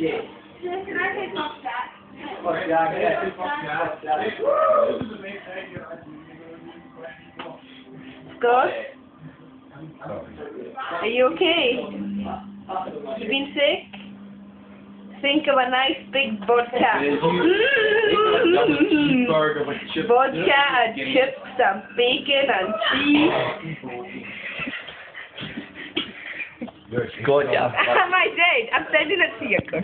Can I take off that? Scott? Are you okay? You been sick? Think of a nice big vodka. Vodka and chips and bacon and cheese. Good job. Am I dead? I'm sending it to you.